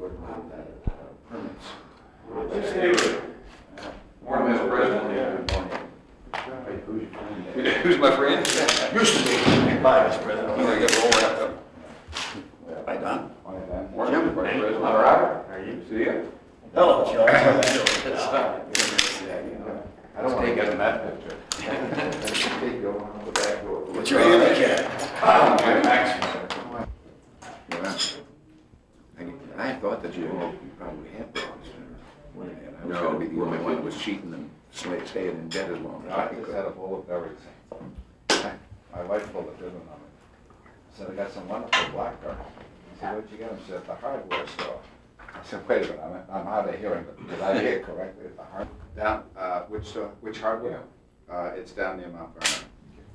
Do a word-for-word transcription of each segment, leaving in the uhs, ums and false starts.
important uh, permits. Morning, Mister President. Good morning. Hey, who's your friend? Who's my friend? Used to be. Bye, Mister President. I'm gonna get all wrapped up. Hi, Don. Morning, Dan. Morning, Mister Vice President. All right. How are you? See ya. Hello, Joe. I don't want to get in that picture. What's your handicap? Oh, my action. I thought that you probably had dogs. I was No, going to be the only one that was cheating and staying in bed as long as I I just could. had a bowl of everything. My wife pulled a good one on me. I said, I got some wonderful black cards. I said, where'd you get them? She said, at the hardware store. I said, wait a minute, I'm, I'm hard of hearing, but did I hear correctly at the hard? Down, uh, which store, which hardware? Uh, it's down near Mount Vernon.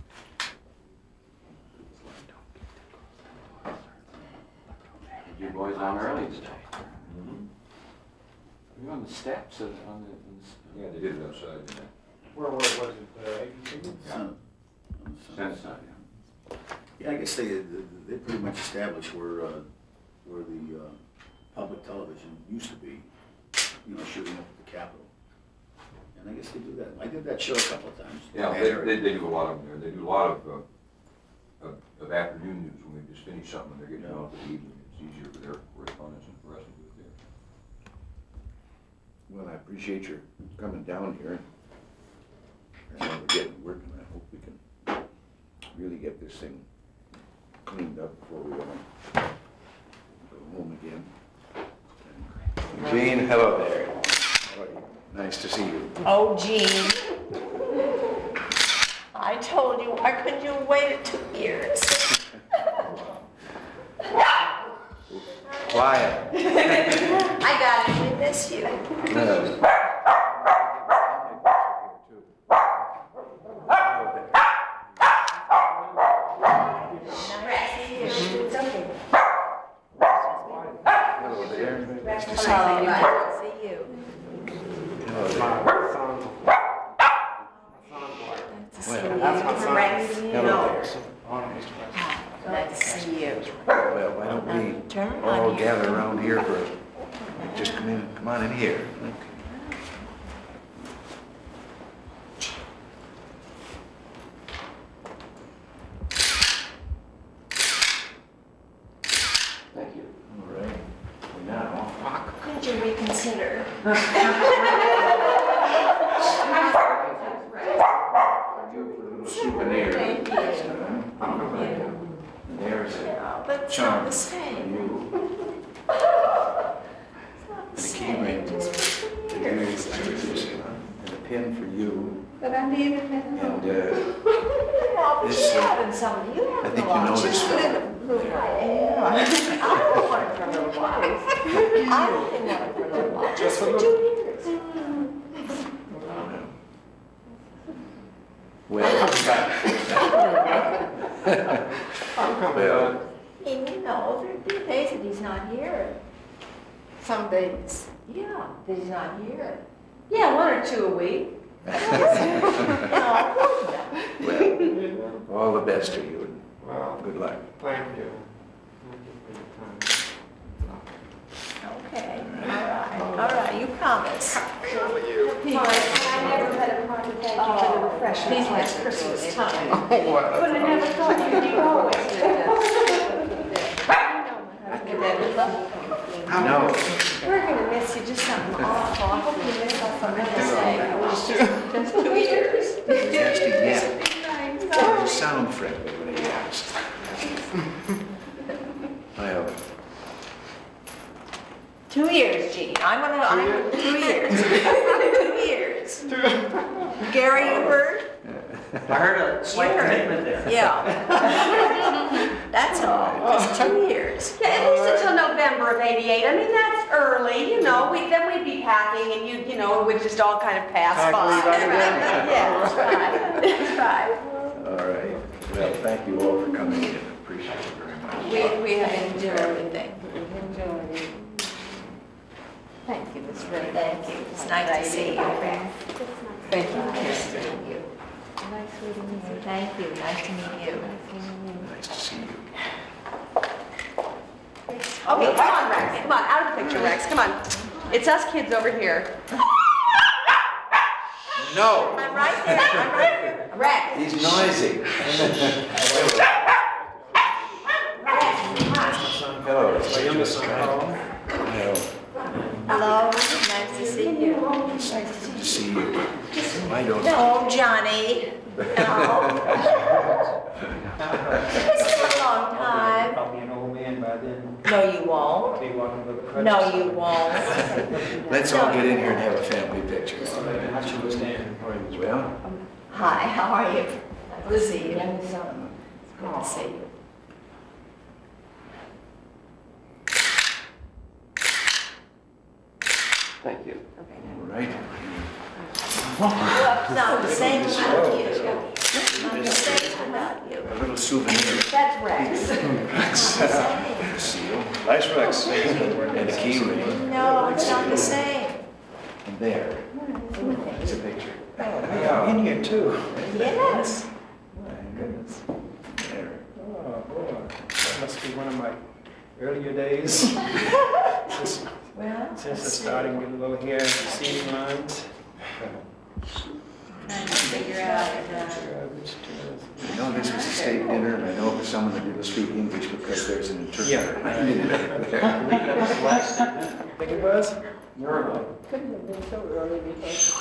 You boys on early today. Mm-hmm. You're on the steps of, on the, on the... Yeah, they did it outside, didn't they? Where, where was it, uh, A B C? Son- Senate side, yeah. Yeah, I guess they, they pretty much established where, uh, where the, uh, public television used to be, you know, shooting up at the Capitol. And I guess they do that. I did that show a couple of times. Yeah, they, they, they do a lot of them there. They do a lot of, uh, of, of afternoon news when we just finish something and they're getting on for the evening. It's easier for their correspondents and for us to do it there. Well, I appreciate your coming down here. I know we're getting working. I hope we can really get this thing cleaned up before we all go home again. Eugene, hello there. How are you? Nice to see you. Oh, Gene. I told you, why couldn't you wait two years? Quiet. I got it, we miss you. Uh, Hello there. Nice to see you. Oh, nice to see you. Hello there. Nice to see you. Rex, Hello there. nice to see you. Well, why don't we Turn on all here. gather around here for, just come in, come on in here. Okay. Thank you. All right. Well, now, Couldn't you reconsider? souvenir. Thank you. There's a Yeah, but it's charm not the for same. you. And a key ring. And there's and a pin for you. But I need it. And uh, Yeah, but this, you uh, having some, you have I think you know this fellow. Yeah. I don't want it for a little while. I only want it for a little while, just for two years. Well, well, And you know, there are days that he's not here. Some days. Yeah, that he's not here. Yeah, one or two a week. well, all the best to you and Well, good luck. thank you. Thank you for your time. Okay, all right, all right, you promise. Fine, I never had a party thank you for the refreshments last Christmas time. Wouldn't have never thought you'd be always did No. We're gonna miss you, just something awful. I hope you miss us on Mother's Day. It was just, just two years. Just again. You sound friendly when he asks. Well, Two years, Gene, I'm gonna, I'm, two years. Two years. Gary, you heard? I heard a slight You heard. commitment there. Yeah. That's all, just two years. Yeah, at least until November of eighty-eight. I mean, that's early, you know, we, then we'd be packing and you, you know, it would just all kind of pass by. Yeah, that's right, that's right. all right. Well, thank you all for coming in. Appreciate it very much. We, we have enjoyed everything. Thank you, Miss Ray. Thank you, it's nice to see you. Thank you. Nice to meet you. Thank you, nice to meet you. Nice to see you. Okay, come on, Rex. Come on, out of the picture, Rex. Come on. It's us kids over here. No, I'm right there. I'm right here. Rex. he's noisy. Hello. My youngest son, Carl. Hello. Hello, nice to see you. Nice to see you. I don't. No, Johnny. No. It's been a long time. I'll be an old man by then. No, you won't. Be walking with a crutch. No, you won't. Let's all get in here and have a family picture. How she was standing. Well, Hi, how are you? Good to see you. Good to see you. Thank you. all right. Well, not the same about you. Not the same about you. A little souvenir. That's Rex. The seal. Nice Rex. And a key ring. No, it's not the same. And there. It's a picture. Yeah, in here too. Yes. My goodness. There. Oh, boy. That must be one of my earlier days. Since, Well, since I started getting a little hair and seeding lines. trying to figure out, uh, I know this was a state dinner, and I know it was someone that didn't speak English because there's an interpreter. Yeah. I did it there. That was last, I think it was? Couldn't have been so early because.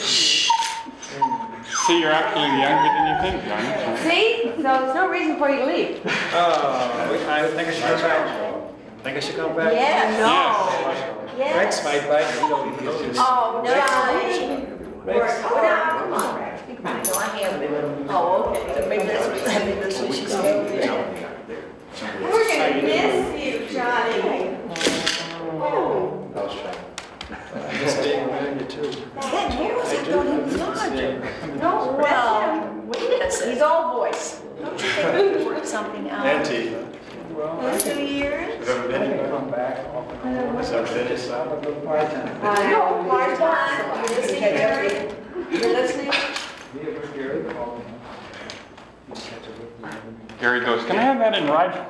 See, you're actually younger than you think, Johnny. See? So there's no reason for you to leave. Oh, I think I should come back. Think I should come back? yeah, No. Rex yes. might bite, you know, he knows. Oh, Johnny. Rex. Go down, come on, Rex. Think about it. No, I am. Oh, okay. So maybe that's what, maybe that's what she's saying. We're gonna miss you, Johnny. Oh. I miss being around you too. Ten years I ago, he was do. larger. No, Well, wait a He's second. all voice. Don't you think we could work something out? Auntie. Well, I In can, two years? Have you ever I been can here? come back off and on. Has that been Just have a little part-time. No, Part-time, you listening, Gary? You're listening? Yeah, but Gary called me. You just have to look at him. Gary goes, can I have that in writing?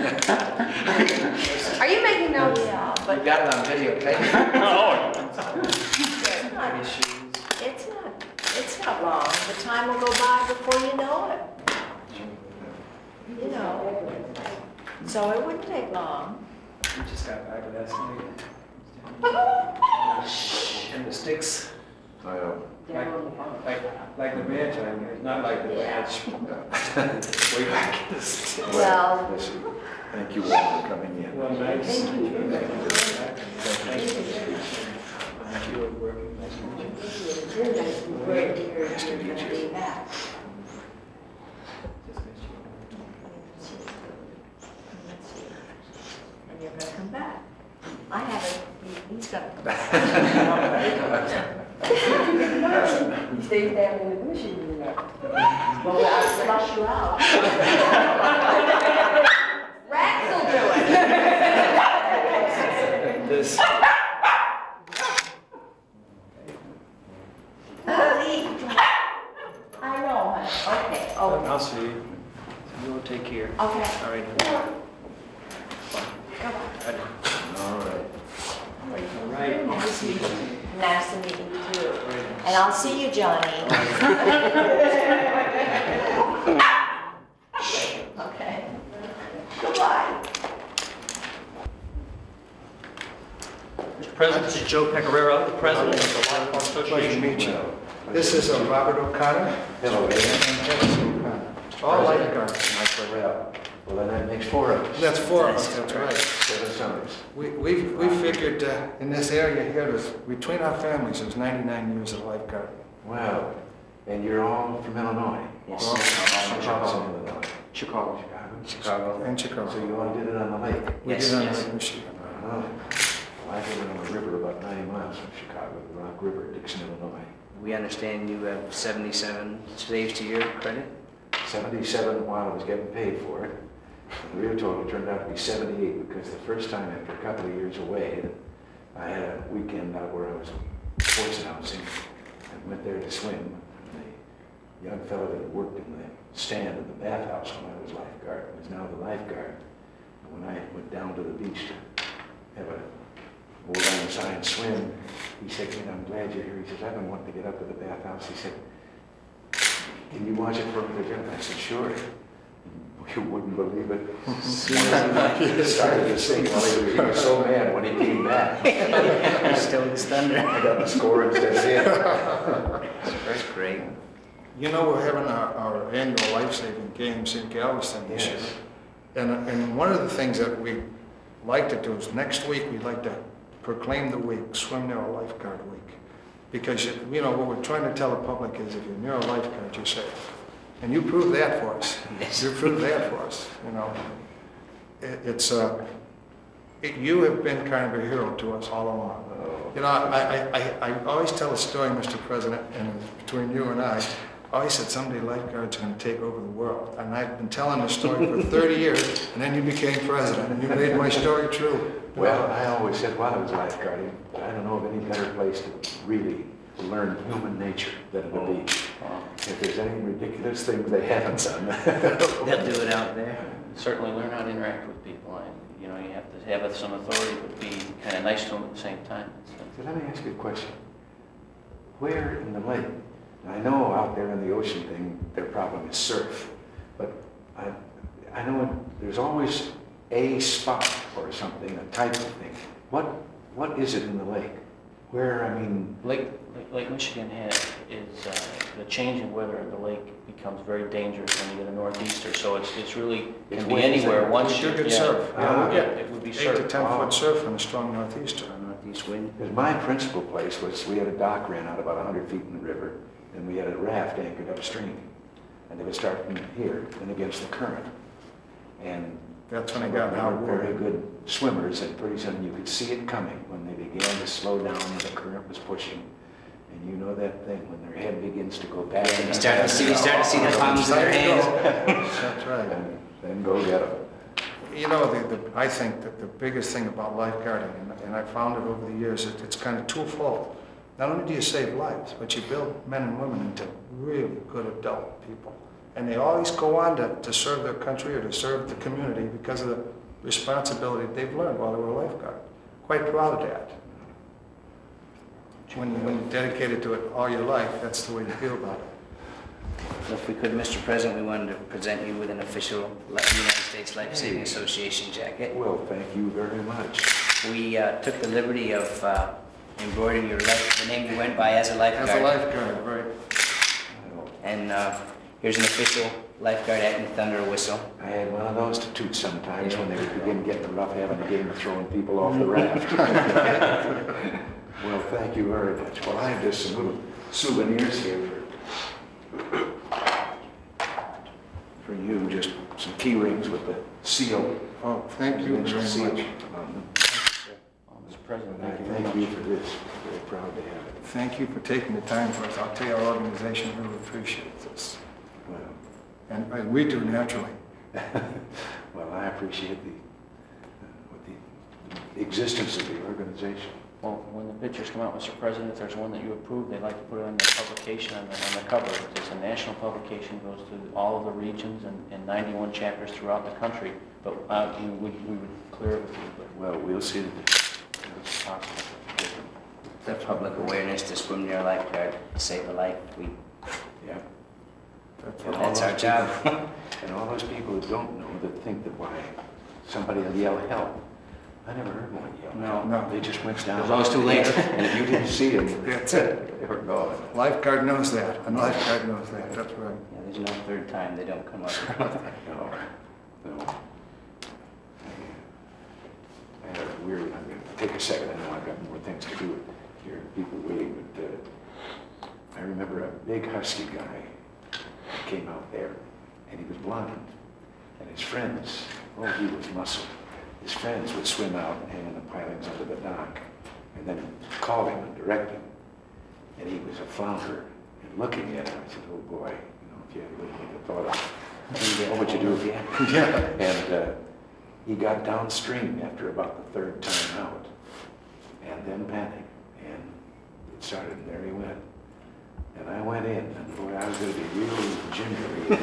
Are you making notes? Yeah, but You got it on videotape. Oh, it's not, Any shoes? it's not, it's not long. The time will go by before you know it. You know. So it wouldn't take long. You just got back last night. And the sticks, I know. like, like, like the badge I made, not like the badge. Way back. Well, Listen, thank you all for coming in. Well, nice. Thank you. Thank you. Thank you. Thank you. Working. Nice to meet you. you're nice and great to hear Nice to you're meet gonna you. be back. Just miss you. Let's see. And you're gonna come back. I haven't, he- he's gonna come back. Stay down in the bushes, you know. Well, I'll flush you out. Rex will do it. This. I know, honey. Okay, oh, I'll see you. You'll take care. okay. All right. All right. All right. Nice to meet you. Nice to meet you too. And I'll see you, Johnny. Okay. Goodbye. Mister President, this is Joe Pecoraro, the President of the Law Enforcement Association. meet you. This is uh, Robert O'Connor. Hello, And Jefferson O'Connor. All lifeguards. Well, well, then that makes four of us. That's four of us, that's right. Seven summers. We, we, we figured uh, in this area here, there's, between our families, there's ninety-nine years of lifeguard. Wow. And you're all from Illinois? Yes. All from Chicago. Illinois. Chicago. Chicago? Chicago. And Chicago. So you all did it on the lake? We Yes, did on yes. Lake Michigan. Oh. Well, I did it on the river about ninety miles from Chicago, the Rock River, Dixon, Illinois. We understand you have seventy-seven slaves to your credit? seventy-seven while I was getting paid for it. The real total turned out to be seventy-eight because the first time after a couple of years away, I had a weekend out where I was sports announcing and went there to swim. And the young fellow that had worked in the stand in the bathhouse when I was lifeguard was now the lifeguard. And when I went down to the beach to have a old unassigned swim. He said, "Kid, I'm glad you're here." He says, "I've been wanting to get up to the bathhouse." He said, "Can you watch it for me?" I said, "Sure." You wouldn't believe it. He started to sing while he was, he was so mad when he came back. He stole his thunder. I got the score instead of him. That's great. You know, we're having our, our annual Lifesaving Games in Galveston this year. Yes. And, and one of the things that we like to do is next week we'd like to proclaim the week, Swim Near a Lifeguard Week. Because, you know, what we're trying to tell the public is if you're near a lifeguard, you're safe. And you proved that for us. Yes. You proved that for us, you know. It, it's, uh, it, you have been kind of a hero to us all along. Oh. You know, I, I, I, I always tell a story, Mister President, and between you and I, I always said someday lifeguards are going to take over the world. And I've been telling the story for thirty years, and then you became president, and you made my story true. Well, I always said while I was lifeguarding, I don't know of any better place to really learn human nature than at the beach. If there's any ridiculous things they haven't done, They'll do it out there. Certainly learn how to interact with people. And, you know, you have to have some authority, but be kind of nice to them at the same time. So let me ask you a question. Where in the lake? I know out there in the ocean thing, their problem is surf, but I, I know there's always a spot or something, a type of thing. What, what is it in the lake? Where, I mean... Lake, Lake, Lake Michigan has, is, uh, the change in weather in the lake becomes very dangerous when you get a northeaster, so it's, it's really, it can be anywhere once you... You could yeah, surf. Ah, Yeah, it would be eight surf. to ten Oh. foot surf in a strong northeaster. Northeast wind. Because my principal place was, we had a dock ran out about a hundred feet in the river, and we had a raft anchored upstream. And they would start from here and against the current. And That's when I some got of them out. were very good swimmers, and pretty soon you could see it coming when they began to slow down and the current was pushing. And you know that thing, when their head begins to go back. Yeah, you start to see, you start to see the palms of their hands. That's right. And then go get them. You know, the, the, I think that the biggest thing about lifeguarding, and, and I found it over the years, it, it's kind of twofold. Not only do you save lives, but you build men and women into really good adult people. And they always go on to, to serve their country or to serve the community because of the responsibility they've learned while they were a lifeguard. Quite proud of that. When, you, when you're dedicated to it all your life, that's the way you feel about it. So if we could, Mister President, we wanted to present you with an official United States Lifesaving Association jacket. Well, thank you very much. We uh, took the liberty of uh, embroidering your life, the name you went by as a lifeguard. As a lifeguard, right. And uh, here's an official lifeguard hat and thunder whistle. I had one of those to toot sometimes when they would begin getting rough, having a game of throwing people off the raft. Well, thank you very much. Well, I have just some little souvenirs here for, for you, just some key rings with the seal. Oh, thank you very seal much. on them. Mister President, And I thank you very thank much. you for this. Very proud to have it. Thank you for taking the time for us. I'll tell you, our organization really appreciates this. Well, And, and we do naturally. well, I appreciate the, uh, what the, the existence of the organization. Well, when the pictures come out, Mister President, if there's one that you approve, they'd like to put it on the publication, on the, on the cover. It's a national publication, goes to all of the regions and, and ninety-one chapters throughout the country. But uh, we, would, we would clear it with you, but Well, we'll see that it's possible. The public awareness to swim near a lifeguard, save a life. We, Yeah. That's And what all that's our those job. people- And all those people who don't know, that think that why somebody will yell help. I never heard one yell. No. No. They just went down. It was always too late. And if you didn't see them, That's it. they were gone. Lifeguard knows that. A lifeguard knows that. That's right. Yeah, there's no third time they don't come up. No, no. I had a weird, I'm gonna take a second, I know I've got more things to do here, people waiting, but uh, I remember a big husky guy came out there, and he was blind, and his friends, oh, he was muscle. His friends would swim out and hang on the pilings under the dock, and then call him and direct him. And he was a flounder, and looking at him, I said, oh boy, you know, if you had a little bit of thought of what would you do if you had? Yeah. And uh, he got downstream after about the third time out, and then panicked, and it started, and there he went. And I went in, and boy, I was going to be real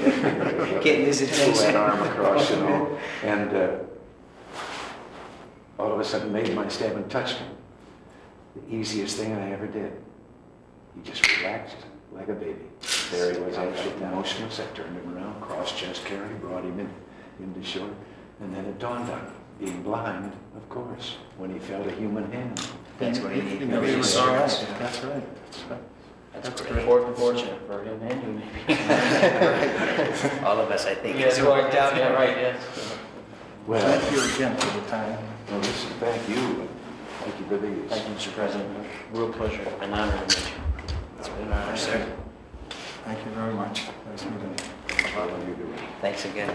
gingery. Getting his attention. Pull that arm across, you know, and uh, all of a sudden made my stab and touched him. The easiest thing I ever did. He just relaxed like a baby. There he was, absolutely motionless. I turned him around, cross-chest carry, brought him in, into shore. And then it dawned on him, being blind, of course, when he felt a human hand. That's what he You needed. know, he was all right. That's right, that's right. That's That's great. fortunate for him and you, maybe. All of us, I think. Yeah, It's worked out. Yeah, right, yes. Well, Thank you again for the time. well, listen, thank you. Thank you for these. Thank you, Mister President. Real pleasure, an honor to meet you. It's been an honor, sir. Thank you very much. Nice meeting you. How are you doing? Thanks again.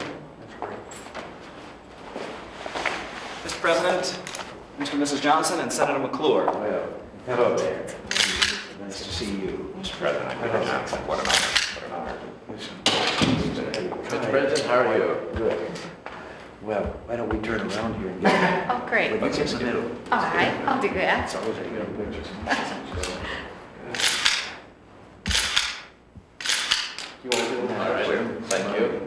Mister President, Mister and Missus Johnson, and Senator McClure. Well, hello there. Nice to see you. Mister President, I could announce that. What an honor. What an honor. Listen. Mister President, how are you? Good. Well, why don't we turn around here and get Oh, great. All Let's get in the middle. right, I'll do that. It's always a good picture. You want to do it? All right, thank you.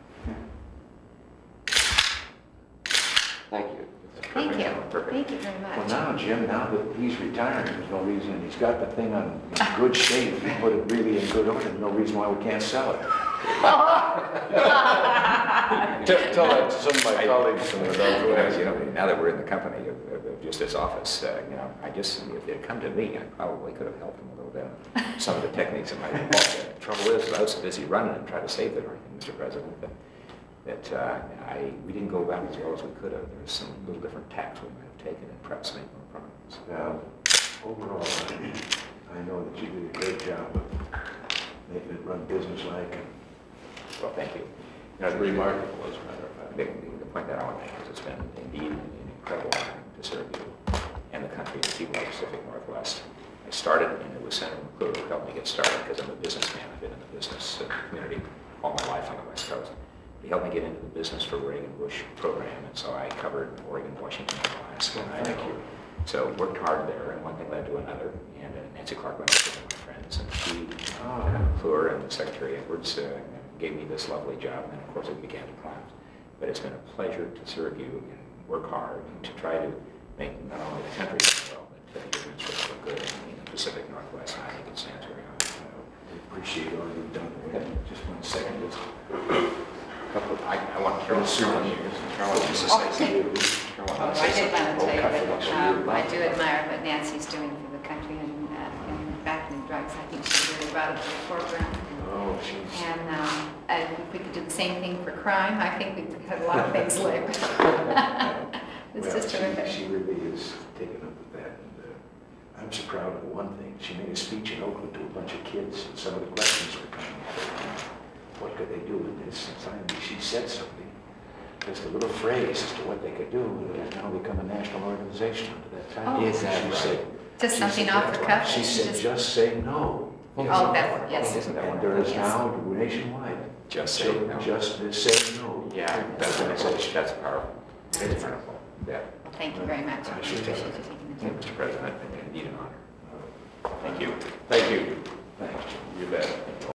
Thank you. Thank you. Perfect. Thank you very Well, much. now, Jim, now that he's retiring, there's no reason, he's got the thing on in good shape, he put it really in good order, there's no reason why we can't sell it. Tell, tell that to some of my colleagues from the Well, you know, now that we're in the company of, of, of just this office, uh, you know, I just, if they'd come to me, I probably could have helped them a little bit. Some of the techniques that might be involved. The trouble is, I was so busy running and trying to save it, Mister President, that, that uh, I, we didn't go about as well as we could have. There's some little different tacks we might have taken and perhaps made more progress. Well, overall, I, I know that you did a great job of making it run business-like. and Well, thank you. You know, the remarkable, as a matter of fact. The, the point that I want to make is it's been indeed an incredible honor to serve you and the country and the people of the Pacific Northwest. I started, and it was Senator McClure who helped me get started because I'm a businessman. I've been in the business uh, community all my life on the West Coast. He helped me get into the business for Reagan Bush program, and so I covered Oregon, Washington, and Alaska, and Idaho. So worked hard there, and one thing led to another. And uh, Nancy Clark went over to my friends, and she, uh, McClure and Secretary Edwards uh, gave me this lovely job, and of course it began to climb. But it's been a pleasure to serve you and work hard and to try to make not only the country do well, but to the administration good in the Pacific Northwest. And I think it stands very high. I appreciate all you've done. Just one second. Just Couple, I, I want to throw a suit on you. Carol, this is nice of you. Carol, Oh, let's I say did want to something. tell you Oh, that um, God, I do admire what Nancy's doing for the country and, uh, and battling drugs. I think she really brought it to the foreground. Oh, she's... And um, I- if we could do the same thing for crime, I think we could have a lot of things licked. It's well, just she, terrific. she really is taken up with that. And uh, I'm so proud of one thing. She made a speech in Oakland to a bunch of kids, and some of the questions were coming up. What could they do with this? And finally she said something, just a little phrase as to what they could do, and it has now become a national organization under that title. Oh. Is that She right? said, Just she something said, off the cuff? She said, Just- just say no. Oh, that, yes. Isn't that And wonderful? there is Yes. now nationwide. Just say So no. Just say no. Yeah, that's, that's, that's powerful. It's powerful. Yeah. Well, thank you very much. I I should appreciate tell you her. taking the Thank you, time. Mister President, and indeed an honor. Thank you. Thank you. Thanks. You bet.